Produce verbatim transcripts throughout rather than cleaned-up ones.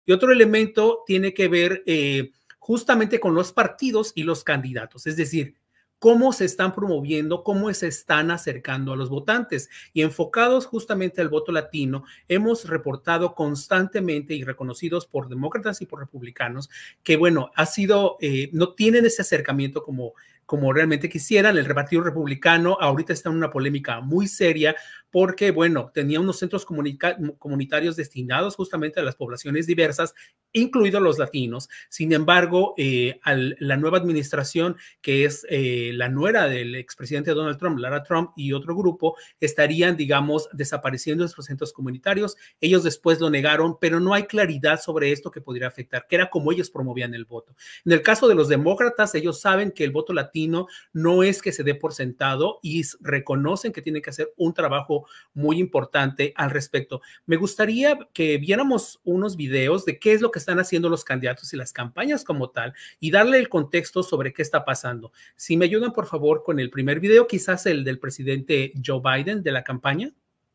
Y otro elemento tiene que ver eh, justamente con los partidos y los candidatos, es decir, cómo se están promoviendo, cómo se están acercando a los votantes. Y enfocados justamente al voto latino, hemos reportado constantemente y reconocidos por demócratas y por republicanos que, bueno, ha sido, eh, no tienen ese acercamiento como, como realmente quisieran. El Partido Republicano ahorita está en una polémica muy seria porque, bueno, tenía unos centros comunitarios destinados justamente a las poblaciones diversas, incluidos los latinos. Sin embargo, eh, al, la nueva administración, que es eh, la nuera del expresidente Donald Trump, Lara Trump, y otro grupo, estarían, digamos, desapareciendo estos centros comunitarios. Ellos después lo negaron, pero no hay claridad sobre esto que podría afectar, que era como ellos promovían el voto. En el caso de los demócratas, ellos saben que el voto latino no es que se dé por sentado y reconocen que tienen que hacer un trabajo muy importante al respecto. Me gustaría que viéramos unos videos de qué es lo que están haciendo los candidatos y las campañas como tal y darle el contexto sobre qué está pasando. Si me ayudan, por favor, con el primer video, quizás el del presidente Joe Biden de la campaña.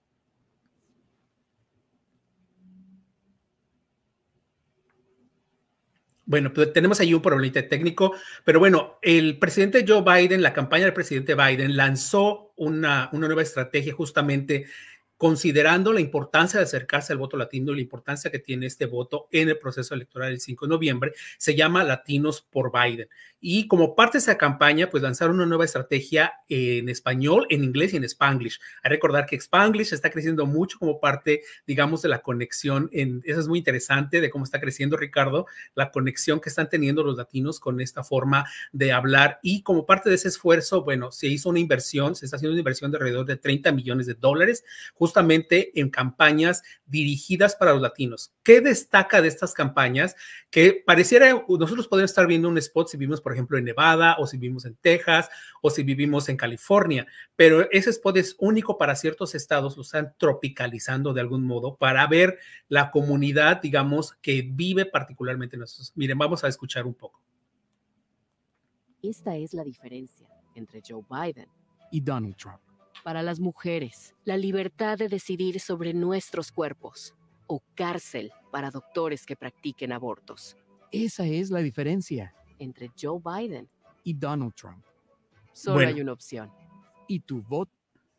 Bueno, pues tenemos ahí un problemita técnico, pero bueno, el presidente Joe Biden, la campaña del presidente Biden lanzó una, una nueva estrategia justamente considerando la importancia de acercarse al voto latino y la importancia que tiene este voto en el proceso electoral del cinco de noviembre. Se llama Latinos por Biden. Y como parte de esa campaña, pues lanzaron una nueva estrategia en español, en inglés y en Spanglish. Hay que recordar que Spanglish está creciendo mucho como parte, digamos, de la conexión. En, eso es muy interesante de cómo está creciendo, Ricardo, la conexión que están teniendo los latinos con esta forma de hablar. Y como parte de ese esfuerzo, bueno, se hizo una inversión, se está haciendo una inversión de alrededor de treinta millones de dólares, justamente en campañas dirigidas para los latinos. ¿Qué destaca de estas campañas? Que pareciera, nosotros podemos estar viendo un spot si vivimos, por ejemplo, en Nevada, o si vivimos en Texas, o si vivimos en California, pero ese spot es único para ciertos estados, lo están tropicalizando de algún modo para ver la comunidad, digamos, que vive particularmente en esos. Miren, vamos a escuchar un poco. Esta es la diferencia entre Joe Biden y Donald Trump. Para las mujeres, la libertad de decidir sobre nuestros cuerpos o cárcel para doctores que practiquen abortos. Esa es la diferencia entre Joe Biden y Donald Trump. Solo bueno, hay una opción. Y tu voto.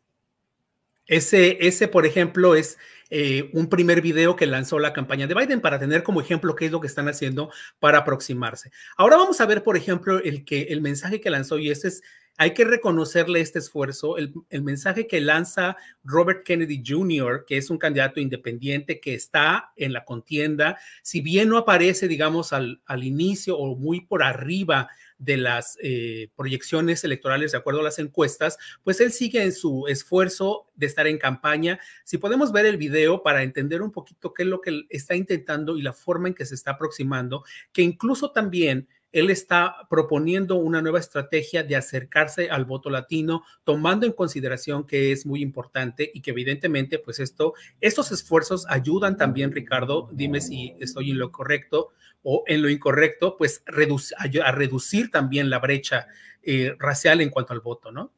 Ese, ese, por ejemplo, es eh, un primer video que lanzó la campaña de Biden para tener como ejemplo qué es lo que están haciendo para aproximarse. Ahora vamos a ver, por ejemplo, el, que, el mensaje que lanzó, y este es, hay que reconocerle este esfuerzo, el, el mensaje que lanza Robert Kennedy junior, que es un candidato independiente que está en la contienda, si bien no aparece, digamos, al, al inicio o muy por arriba de las eh, proyecciones electorales de acuerdo a las encuestas, pues él sigue en su esfuerzo de estar en campaña. Si podemos ver el video para entender un poquito qué es lo que está intentando y la forma en que se está aproximando, que incluso también él está proponiendo una nueva estrategia de acercarse al voto latino, tomando en consideración que es muy importante y que evidentemente, pues esto, estos esfuerzos ayudan también, Ricardo, dime si estoy en lo correcto o en lo incorrecto, pues reduc a reducir también la brecha eh, racial en cuanto al voto, ¿no?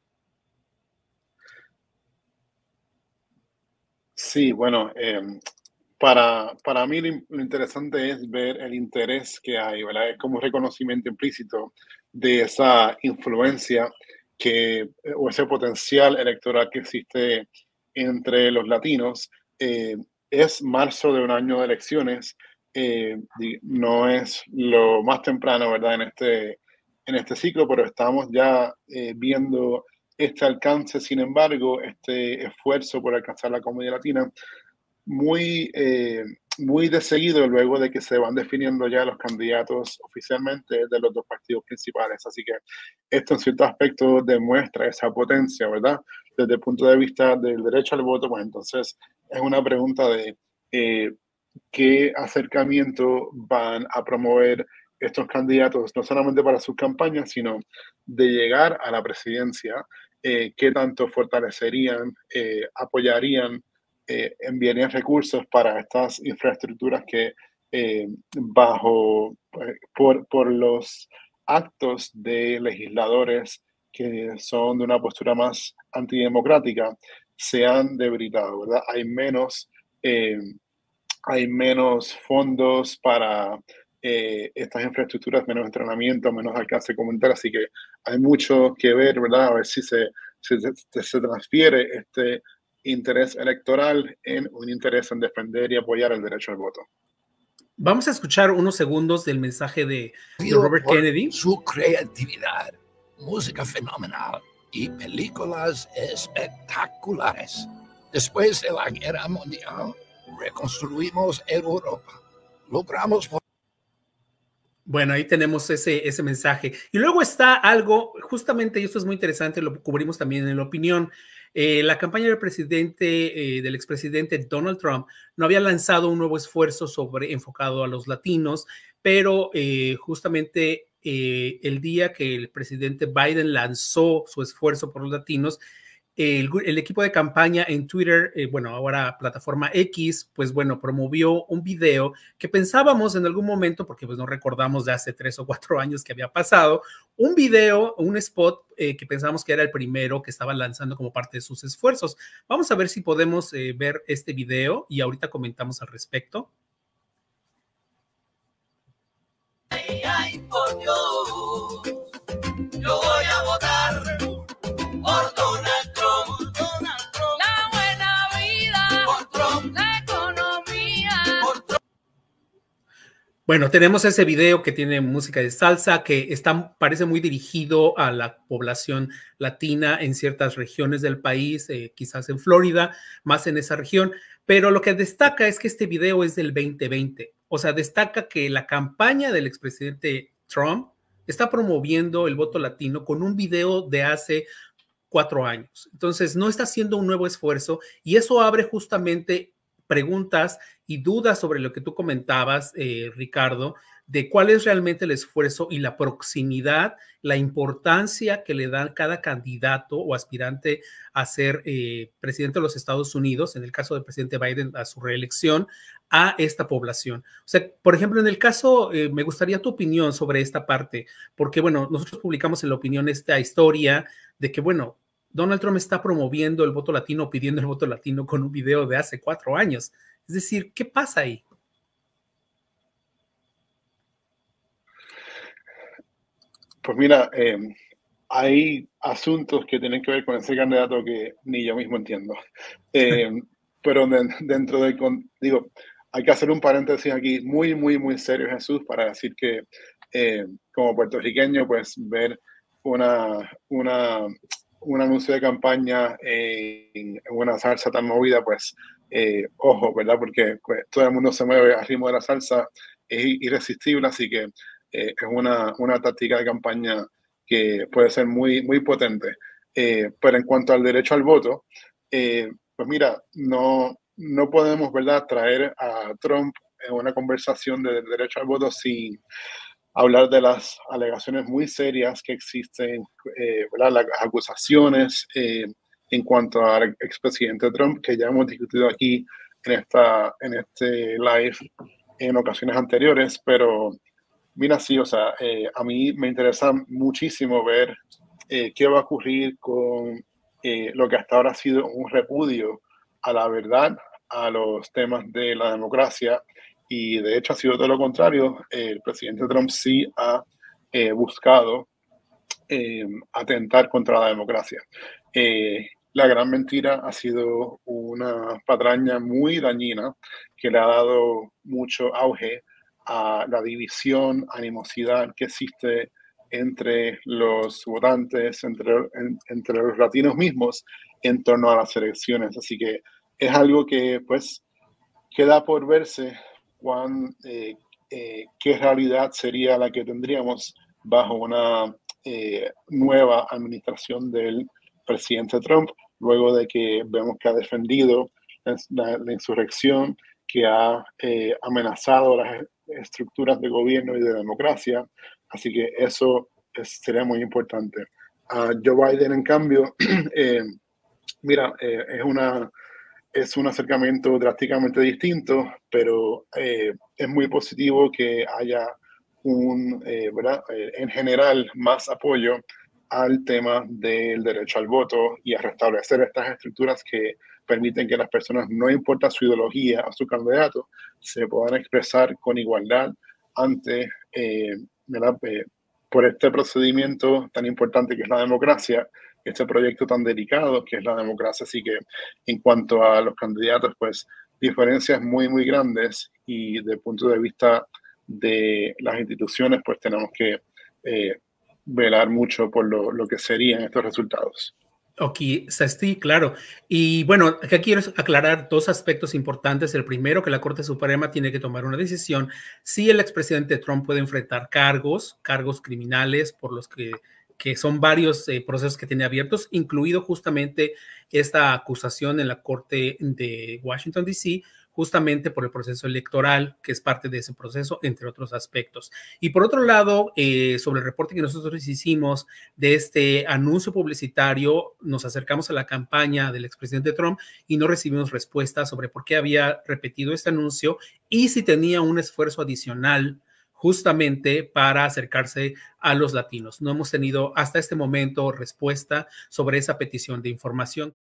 Sí, bueno, eh, para, para mí lo, lo interesante es ver el interés que hay, ¿verdad? Es como un reconocimiento implícito de esa influencia que, o ese potencial electoral que existe entre los latinos. Eh, es marzo de un año de elecciones, eh, no es lo más temprano, ¿verdad? En este, en este ciclo, pero estamos ya eh, viendo este alcance. Sin embargo, este esfuerzo por alcanzar la comunidad latina muy, eh, muy de seguido luego de que se van definiendo ya los candidatos oficialmente de los dos partidos principales. Así que esto en cierto aspecto demuestra esa potencia, ¿verdad? Desde el punto de vista del derecho al voto, pues entonces es una pregunta de eh, qué acercamiento van a promover estos candidatos, no solamente para sus campañas, sino de llegar a la presidencia, eh, qué tanto fortalecerían, eh, apoyarían, eh, enviarían recursos para estas infraestructuras que eh, bajo, eh, por, por los actos de legisladores que son de una postura más antidemocrática, se han debilitado, ¿verdad? Hay menos... Eh, hay menos fondos para eh, estas infraestructuras, menos entrenamiento, menos alcance comunitario, así que hay mucho que ver, ¿verdad? A ver si se, se, se, se transfiere este interés electoral en un interés en defender y apoyar el derecho al voto. Vamos a escuchar unos segundos del mensaje de, de Robert Kennedy. Su creatividad, música fenomenal y películas espectaculares. Después de la Guerra Mundial, reconstruimos Europa. Logramos... Bueno, ahí tenemos ese, ese mensaje. Y luego está algo, justamente, y esto es muy interesante, lo cubrimos también en la opinión. Eh, la campaña del presidente, eh, del expresidente Donald Trump, no había lanzado un nuevo esfuerzo sobre, enfocado a los latinos, pero eh, justamente eh, el día que el presidente Biden lanzó su esfuerzo por los latinos, El, el equipo de campaña en Twitter, eh, bueno, ahora plataforma X, pues bueno, promovió un video que pensábamos en algún momento, porque pues no recordamos de hace tres o cuatro años que había pasado, un video, un spot eh, que pensábamos que era el primero que estaba lanzando como parte de sus esfuerzos. Vamos a ver si podemos eh, ver este video y ahorita comentamos al respecto. Ay, ay, por Dios, yo voy a votar por Donald Trump, Donald Trump, la buena vida, por Trump, la economía, por Trump. Bueno, tenemos ese video que tiene música de salsa, que está, parece muy dirigido a la población latina en ciertas regiones del país, eh, quizás en Florida, más en esa región, pero lo que destaca es que este video es del veinte veinte, o sea, destaca que la campaña del expresidente Trump está promoviendo el voto latino con un video de hace cuatro años. Entonces, no está haciendo un nuevo esfuerzo y eso abre justamente preguntas y dudas sobre lo que tú comentabas, eh, Ricardo, de cuál es realmente el esfuerzo y la proximidad, la importancia que le da cada candidato o aspirante a ser eh, presidente de los Estados Unidos, en el caso del presidente Biden a su reelección, a esta población. O sea, por ejemplo, en el caso, eh, me gustaría tu opinión sobre esta parte, porque, bueno, nosotros publicamos en la opinión esta historia de que, bueno, Donald Trump está promoviendo el voto latino, pidiendo el voto latino con un video de hace cuatro años. Es decir, ¿qué pasa ahí? Pues mira, eh, hay asuntos que tienen que ver con ese candidato que ni yo mismo entiendo. Eh, pero de, dentro del, digo, hay que hacer un paréntesis aquí muy, muy, muy serio, Jesús, para decir que eh, como puertorriqueño, pues ver una, una, un anuncio de campaña en, en una salsa tan movida, pues eh, ojo, ¿verdad? Porque pues, todo el mundo se mueve al ritmo de la salsa, es irresistible, así que eh, es una, una táctica de campaña que puede ser muy, muy potente. Eh, pero en cuanto al derecho al voto, eh, pues mira, no, no podemos, ¿verdad?, traer a Trump en una conversación de derecho al voto sin hablar de las alegaciones muy serias que existen, eh, ¿verdad?, las acusaciones eh, en cuanto al expresidente Trump, que ya hemos discutido aquí en, esta, en este live en ocasiones anteriores, pero mira, sí, o sea, eh, a mí me interesa muchísimo ver eh, qué va a ocurrir con eh, lo que hasta ahora ha sido un repudio a la verdad, a los temas de la democracia, y de hecho ha sido todo lo contrario. El presidente Trump sí ha eh, buscado eh, atentar contra la democracia. Eh, la gran mentira ha sido una patraña muy dañina que le ha dado mucho auge a la división, animosidad que existe entre los votantes, entre, en, entre los latinos mismos en torno a las elecciones. Así que es algo que pues queda por verse cuán, eh, eh, qué realidad sería la que tendríamos bajo una eh, nueva administración del presidente Trump, luego de que vemos que ha defendido la, la insurrección, que ha eh, amenazado las estructuras de gobierno y de democracia. Así que eso es, sería muy importante. Uh, Joe Biden, en cambio, eh, mira, eh, es, una, es un acercamiento drásticamente distinto, pero eh, es muy positivo que haya un, eh, ¿verdad? Eh, en general, más apoyo al tema del derecho al voto y a restablecer estas estructuras que permiten que las personas, no importa su ideología o su candidato, se puedan expresar con igualdad ante, eh, ¿verdad? Eh, por este procedimiento tan importante que es la democracia, este proyecto tan delicado que es la democracia. Así que en cuanto a los candidatos, pues diferencias muy, muy grandes, y desde el punto de vista de las instituciones, pues tenemos que eh, velar mucho por lo, lo que serían estos resultados. Ok, sí, claro. Y bueno, acá quiero aclarar dos aspectos importantes. El primero, que la Corte Suprema tiene que tomar una decisión si el expresidente Trump puede enfrentar cargos, cargos criminales por los que, que son varios eh, procesos que tiene abiertos, incluido justamente esta acusación en la Corte de Washington, D C, justamente por el proceso electoral, que es parte de ese proceso, entre otros aspectos. Y por otro lado, eh, sobre el reporte que nosotros hicimos de este anuncio publicitario, nos acercamos a la campaña del expresidente Trump y no recibimos respuesta sobre por qué había repetido este anuncio y si tenía un esfuerzo adicional justamente para acercarse a los latinos. No hemos tenido hasta este momento respuesta sobre esa petición de información.